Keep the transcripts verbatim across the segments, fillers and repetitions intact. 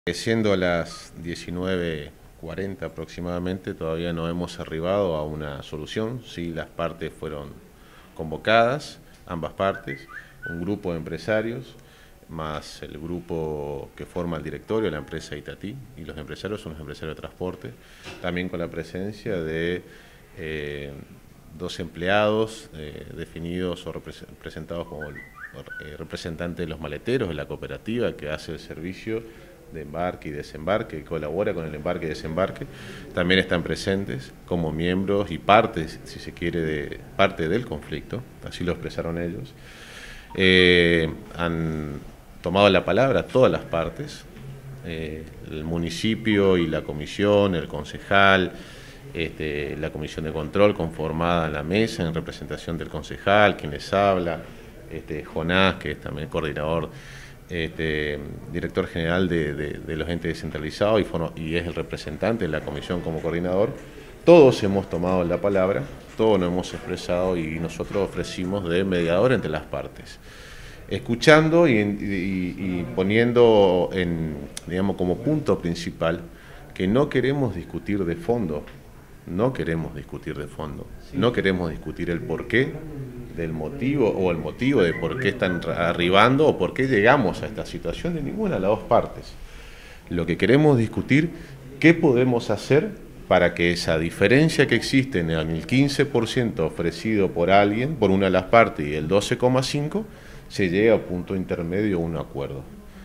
Siendo las diecinueve cuarenta aproximadamente, todavía no hemos arribado a una solución. Sí, las partes fueron convocadas, ambas partes, un grupo de empresarios, más el grupo que forma el directorio, la empresa Itatí, y los empresarios son los empresarios de transporte, también con la presencia de eh, dos empleados eh, definidos o representados como el, eh, representantes de los maleteros de la cooperativa que hace el servicio de embarque y desembarque, que colabora con el embarque y desembarque. También están presentes como miembros y partes, si se quiere, de parte del conflicto, así lo expresaron ellos. Eh, han tomado la palabra todas las partes, eh, el municipio y la comisión, el concejal, este, la comisión de control conformada en la mesa en representación del concejal, quien les habla, este, Jonás, que es también coordinador, Este, director general de, de, de los entes descentralizados y, y es el representante de la comisión como coordinador. Todos hemos tomado la palabra, todos nos hemos expresado y nosotros ofrecimos de mediador entre las partes, escuchando y, y, y poniendo en, digamos, como punto principal que no queremos discutir de fondo, no queremos discutir de fondo, no queremos discutir el porqué del motivo o el motivo de por qué están arribando o por qué llegamos a esta situación de ninguna de las dos partes. Lo que queremos discutir, qué podemos hacer para que esa diferencia que existe en el quince por ciento ofrecido por alguien, por una de las partes, y el doce coma cinco por ciento, se llegue a un punto intermedio o un acuerdo.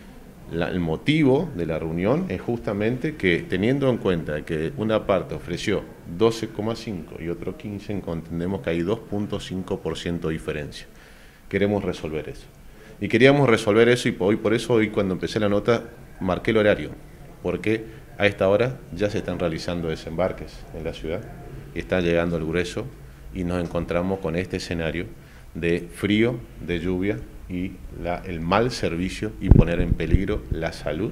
La, el motivo de la reunión es justamente que, teniendo en cuenta que una parte ofreció doce coma cinco y otro quince, entendemos que hay dos punto cinco por ciento de diferencia. Queremos resolver eso. Y queríamos resolver eso y hoy, por eso hoy cuando empecé la nota marqué el horario, porque a esta hora ya se están realizando desembarques en la ciudad y está llegando el grueso y nos encontramos con este escenario de frío, de lluvia, y la, el mal servicio y poner en peligro la salud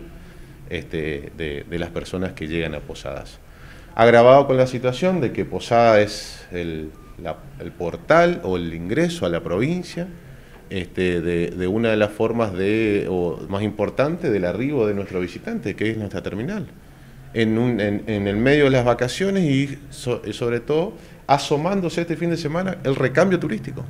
este, de, de las personas que llegan a Posadas. Agravado con la situación de que Posada es el, la, el portal o el ingreso a la provincia este, de, de una de las formas de, o más importantes del arribo de nuestro visitante, que es nuestra terminal. En, un, en, en el medio de las vacaciones y so, sobre todo asomándose este fin de semana el recambio turístico.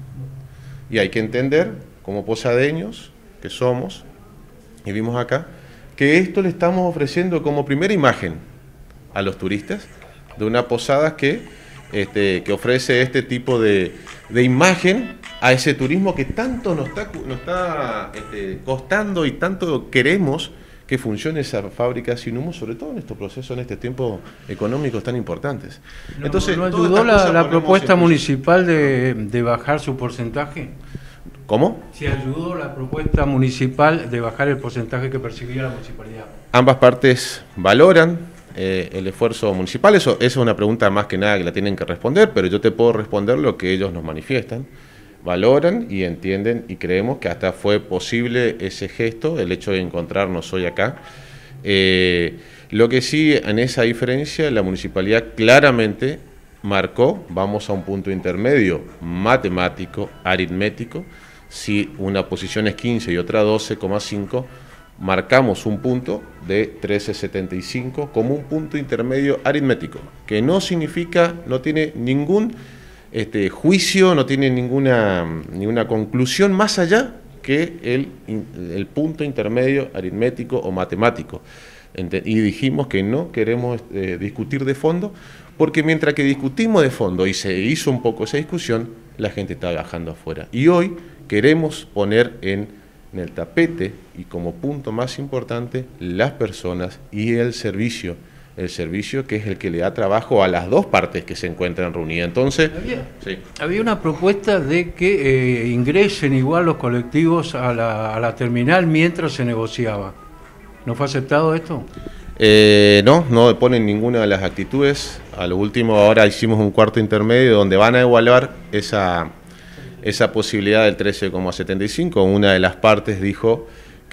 Y hay que entender, como posadeños que somos, y vimos acá, que esto le estamos ofreciendo como primera imagen a los turistas de una posada que, este, que ofrece este tipo de, de imagen a ese turismo que tanto nos está, nos está este, costando y tanto queremos que funcione esa fábrica sin humo, sobre todo en estos procesos, en este tiempo económicos tan importantes. No, Entonces, ¿no ayudó la, la propuesta municipal de, de bajar su porcentaje? ¿Cómo? ¿Se ayudó la propuesta municipal de bajar el porcentaje que percibía la municipalidad? Ambas partes valoran eh, el esfuerzo municipal. Eso, eso es una pregunta más que nada que la tienen que responder, pero yo te puedo responder lo que ellos nos manifiestan. Valoran y entienden y creemos que hasta fue posible ese gesto, el hecho de encontrarnos hoy acá. Eh, lo que sí, en esa diferencia, la municipalidad claramente marcó, vamos a un punto intermedio matemático, aritmético. Si una posición es quince y otra doce coma cinco, marcamos un punto de trece coma setenta y cinco como un punto intermedio aritmético, que no significa, no tiene ningún este, juicio, no tiene ninguna, ninguna conclusión más allá que el, el punto intermedio aritmético o matemático. Y dijimos que no queremos eh, discutir de fondo, porque mientras que discutimos de fondo y se hizo un poco esa discusión, la gente está bajando afuera. Y hoy queremos poner en, en el tapete y como punto más importante las personas y el servicio, el servicio que es el que le da trabajo a las dos partes que se encuentran reunidas. Entonces, había, sí. había una propuesta de que eh, ingresen igual los colectivos a la, a la terminal mientras se negociaba. ¿No fue aceptado esto? Eh, no, no ponen ninguna de las actitudes. A lo último ahora hicimos un cuarto intermedio donde van a evaluar esa, esa posibilidad del trece coma setenta y cinco. Una de las partes dijo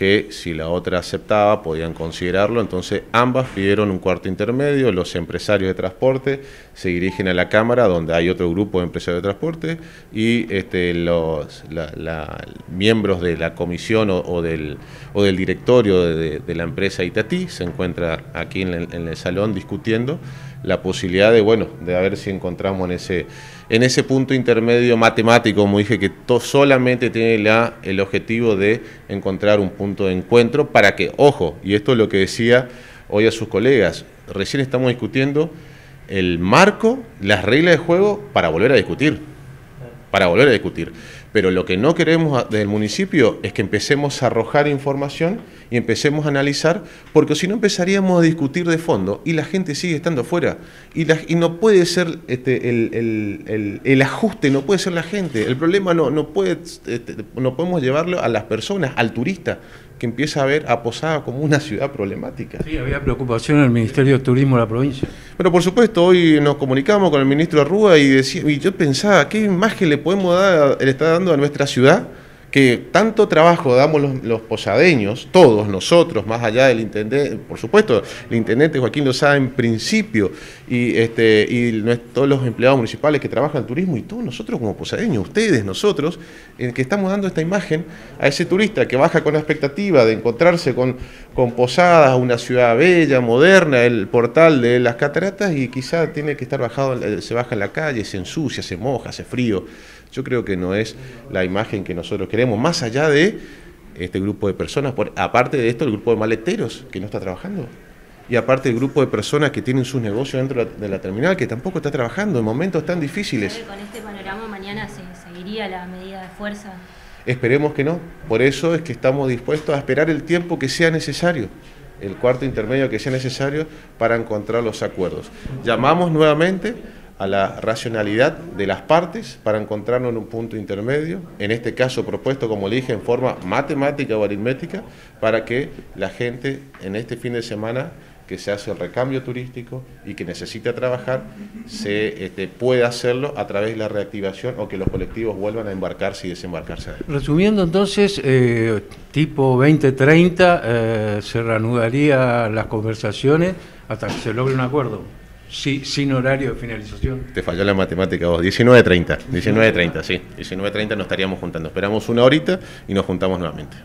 que si la otra aceptaba podían considerarlo, entonces ambas pidieron un cuarto intermedio. Los empresarios de transporte se dirigen a la Cámara, donde hay otro grupo de empresarios de transporte, y este, los la, la, miembros de la comisión o, o, del, o del directorio de, de la empresa Itatí se encuentra aquí en el, en el salón discutiendo la posibilidad de, bueno, de a ver si encontramos en ese, en ese punto intermedio matemático, como dije, que to, solamente tiene la, el objetivo de encontrar un punto de encuentro para que, ojo, y esto es lo que decía hoy a sus colegas, recién estamos discutiendo el marco, las reglas de juego para volver a discutir, para volver a discutir. Pero lo que no queremos del municipio es que empecemos a arrojar información y empecemos a analizar, porque si no empezaríamos a discutir de fondo y la gente sigue estando afuera. Y, la, y no puede ser este, el, el, el, el ajuste, no puede ser la gente. El problema no, no, puede, este, no podemos llevarlo a las personas, al turista, que empieza a ver a Posada como una ciudad problemática. Sí, había preocupación en el Ministerio de Turismo de la provincia. Pero por supuesto, hoy nos comunicamos con el ministro Arrúa y, decía, y yo pensaba, ¿qué imagen le podemos dar, le está dando a nuestra ciudad? Que tanto trabajo damos los, los posadeños, todos nosotros, más allá del intendente, por supuesto, el intendente Joaquín Lozada en principio, y, este, y todos los empleados municipales que trabajan en turismo, y todos nosotros como posadeños, ustedes, nosotros, eh, que estamos dando esta imagen a ese turista que baja con la expectativa de encontrarse con, con Posadas, una ciudad bella, moderna, el portal de las cataratas, y quizá tiene que estar bajado, se baja en la calle, se ensucia, se moja, hace frío. Yo creo que no es la imagen que nosotros queremos, más allá de este grupo de personas, por, aparte de esto el grupo de maleteros que no está trabajando, y aparte el grupo de personas que tienen sus negocios dentro de la, de la terminal que tampoco está trabajando en momentos tan difíciles. ¿Con este panorama mañana se seguiría la medida de fuerza? Esperemos que no, por eso es que estamos dispuestos a esperar el tiempo que sea necesario, el cuarto intermedio que sea necesario para encontrar los acuerdos. Llamamos nuevamente a la racionalidad de las partes para encontrarnos en un punto intermedio, en este caso propuesto, como le dije, en forma matemática o aritmética, para que la gente en este fin de semana que se hace el recambio turístico y que necesita trabajar, se este, pueda hacerlo a través de la reactivación o que los colectivos vuelvan a embarcarse y desembarcarse. Resumiendo entonces, eh, tipo veinte treinta, eh, se reanudarían las conversaciones hasta que se logre un acuerdo. Sí, sin horario de finalización. Te falló la matemática vos, diecinueve treinta, diecinueve treinta, sí, diecinueve treinta nos estaríamos juntando. Esperamos una horita y nos juntamos nuevamente.